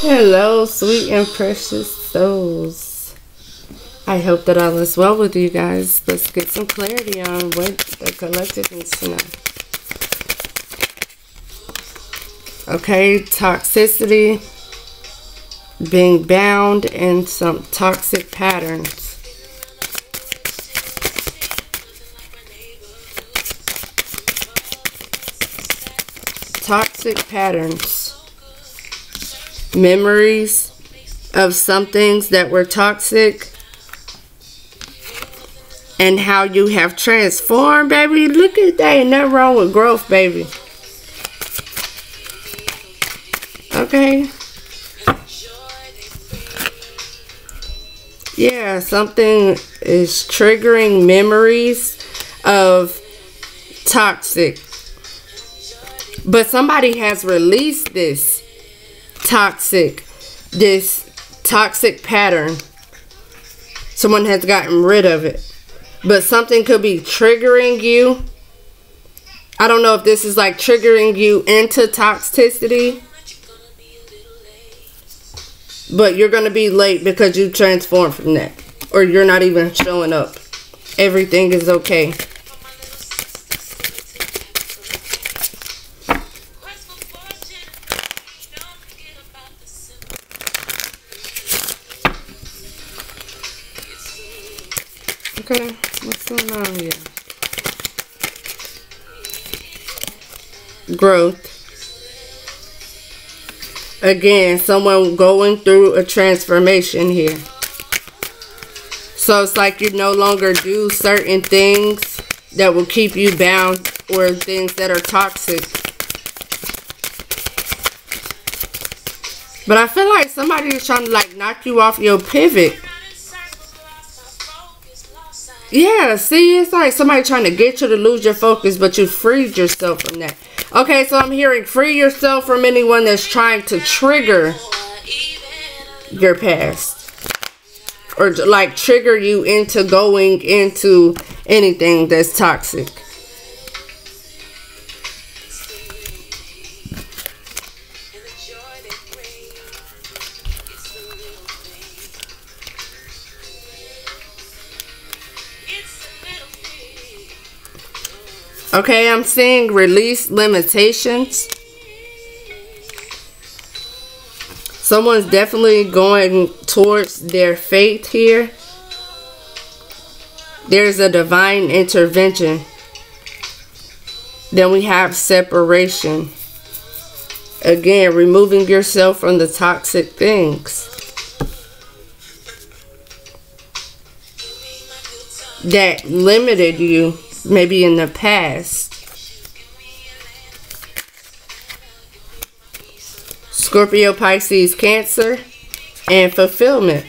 Hello, sweet and precious souls. I hope that all is well with you guys. Let's get some clarity on what the collective needs to know. Okay, toxicity, being bound in some toxic patterns. Toxic patterns. Memories of some things that were toxic and how you have transformed, baby. Look at that. Ain't nothing wrong with growth, baby. Okay. Yeah, something is triggering memories of toxic. But somebody has released this toxic pattern. Someone has gotten rid of it. But something could be triggering you. I don't know if this is like triggering you into toxicity. But you're going to be late because you transformed from that. Or you're not even showing up. Everything is okay. Okay, what's going on here? Growth. Again, someone going through a transformation here. So it's like you no longer do certain things that will keep you bound or things that are toxic. But I feel like somebody is trying to like knock you off your pivot. Yeah, see, it's like somebody trying to get you to lose your focus, but you freed yourself from that. Okay, so I'm hearing free yourself from anyone that's trying to trigger your past. Or like trigger you into going into anything that's toxic. Okay, I'm seeing release limitations. Someone's definitely going towards their faith here. There's a divine intervention. Then we have separation. Again, removing yourself from the toxic things that limited you. Maybe in the past. Scorpio, Pisces, Cancer, and fulfillment.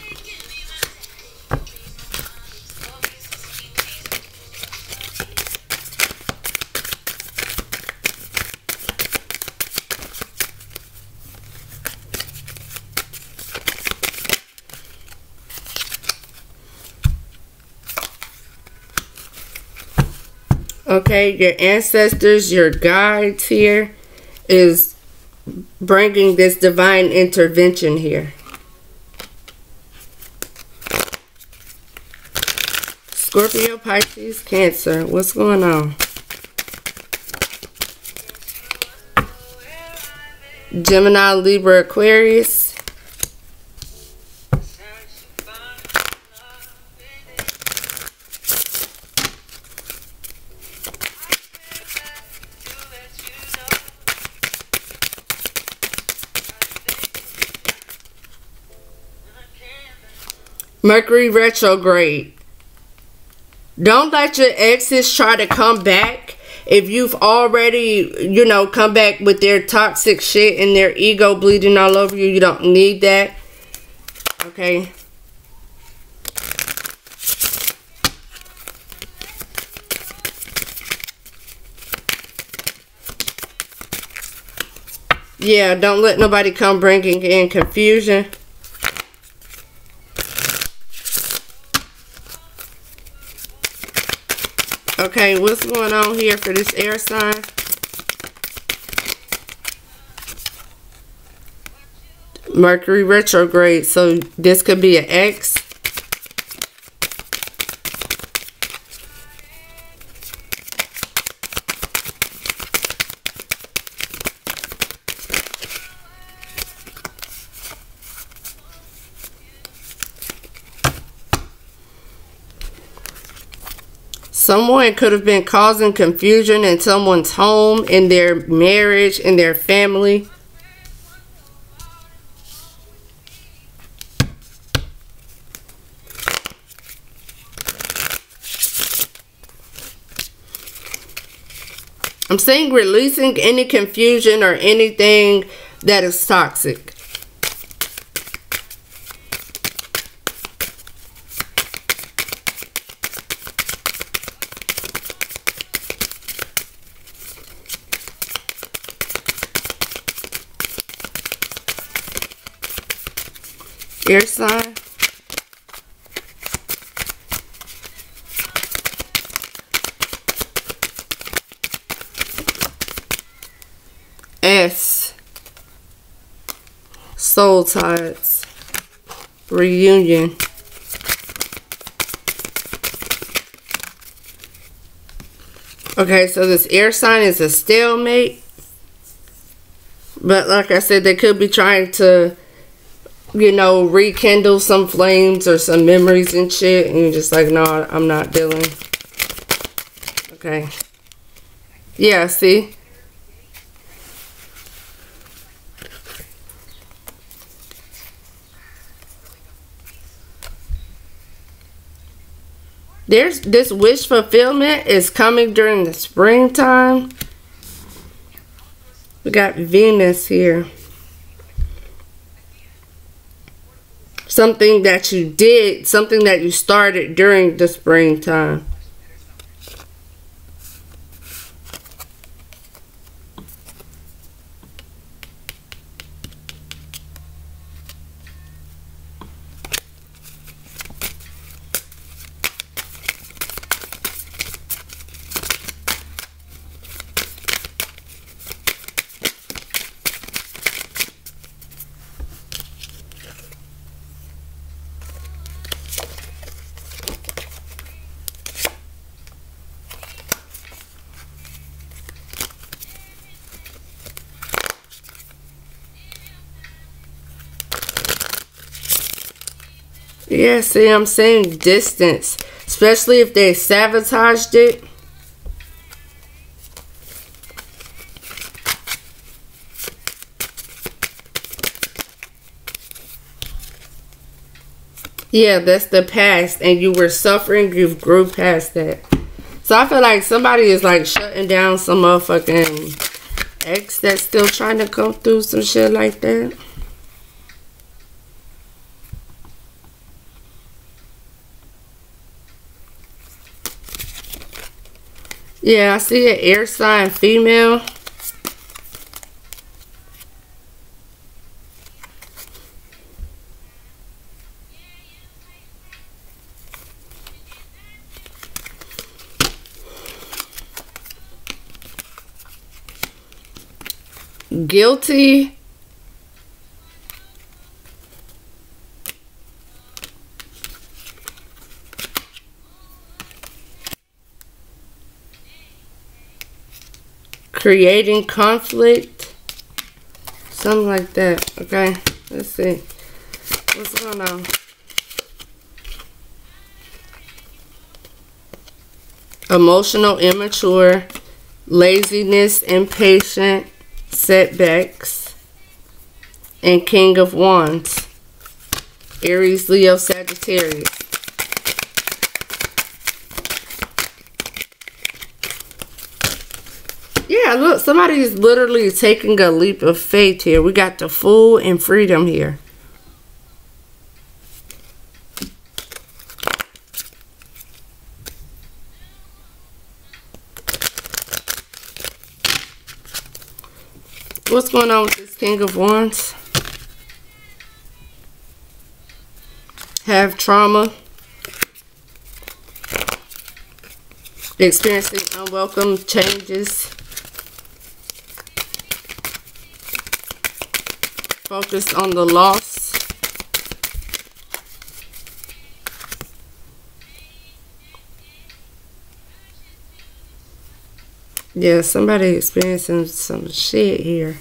Okay, your ancestors, your guides here is bringing this divine intervention here. Scorpio, Pisces, Cancer. What's going on? Gemini, Libra, Aquarius. Mercury retrograde. Don't let your exes try to come back. If you've already, you know, come back with their toxic shit and their ego bleeding all over you, you don't need that. Okay. Yeah, don't let nobody come bringing in confusion. Okay, what's going on here for this air sign? Mercury retrograde. So this could be an ex. Someone could have been causing confusion in someone's home, in their marriage, in their family. I'm saying releasing any confusion or anything that is toxic. Air sign. S. Soul ties. Reunion. Okay, so this air sign is a stalemate. But like I said, they could be trying to, you know, rekindle some flames or some memories and shit. And you're just like, no, I'm not dealing. Okay. Yeah, see? There's this wish fulfillment is coming during the springtime. We got Venus here. Something that you did, something that you started during the springtime. Yeah, see, I'm saying distance. Especially if they sabotaged it. Yeah, that's the past. And you were suffering, you've grew past that. So I feel like somebody is like shutting down some motherfucking ex that's still trying to come through some shit like that. Yeah, I see an air sign female. Guilty. Creating conflict. Something like that. Okay. Let's see. What's going on? Emotional, immature, laziness, impatient, setbacks, and King of Wands. Aries, Leo, Sagittarius. Yeah, look, somebody is literally taking a leap of faith here. We got the Fool and Freedom here. What's going on with this King of Wands? Have trauma. Experiencing unwelcome changes. focused on the loss. Yeah, somebody experiencing some shit here.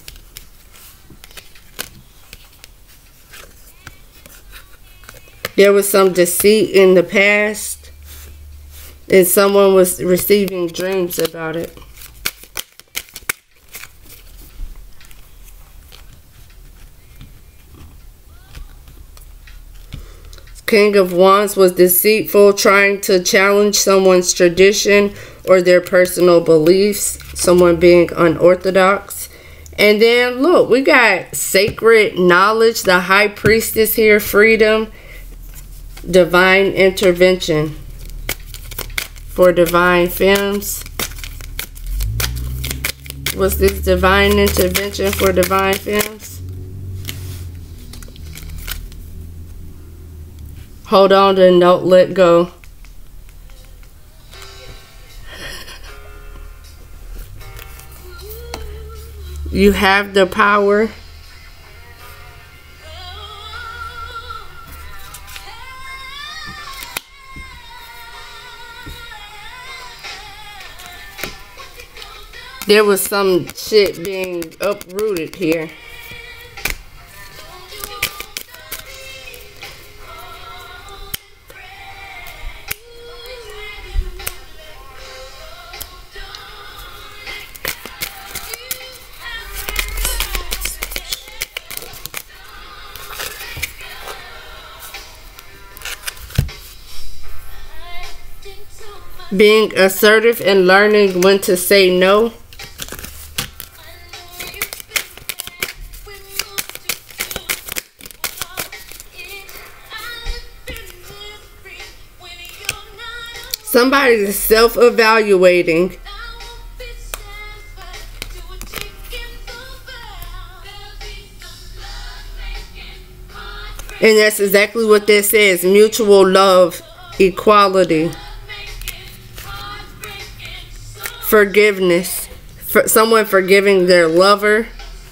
There was some deceit in the past, and someone was receiving dreams about it. King of Wands was deceitful, trying to challenge someone's tradition or their personal beliefs, someone being unorthodox. And then look, we got sacred knowledge, the high priestess here, freedom, divine intervention for divine femmes. What's this divine intervention for divine femmes? Hold on and don't let go. You have the power. There was some shit being uprooted here. Being assertive and learning when to say no. Somebody is self-evaluating. And that's exactly what this says. Mutual love, equality. Forgiveness. For someone forgiving their lover.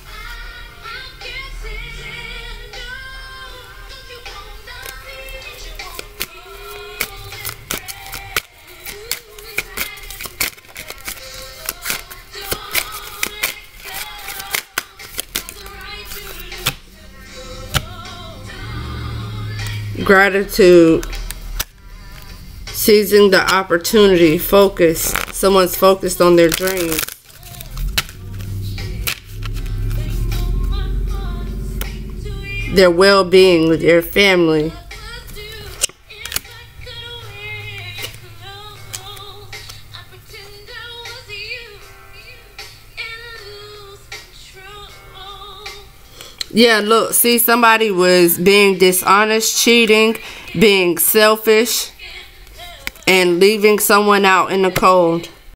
Gratitude. Seizing the opportunity. Focus. Someone's focused on their dreams. Their well-being with their family. Yeah, look, see, somebody was being dishonest, cheating, being selfish, and leaving someone out in the cold.